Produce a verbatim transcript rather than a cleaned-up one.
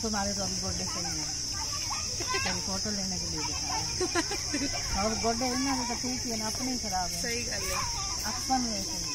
तुम्हारे तो अभी बर्थडे सही है, तेरी फोटो लेने के लिए दिखाया और बर्थडे इन्ना तो ठीक है ना, अपने ही खराब है। सही गल है, अपन वैसे